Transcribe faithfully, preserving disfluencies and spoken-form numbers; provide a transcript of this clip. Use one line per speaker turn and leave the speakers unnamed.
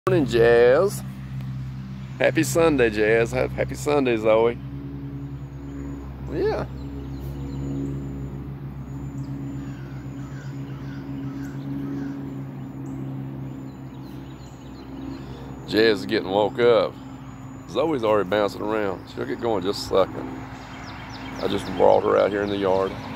Morning, Jazz. Happy Sunday, Jazz. Happy Sunday, Zoe. Yeah. Jazz is getting woke up. Zoe's already bouncing around. She'll get going just a second. I just brought her out here in the yard.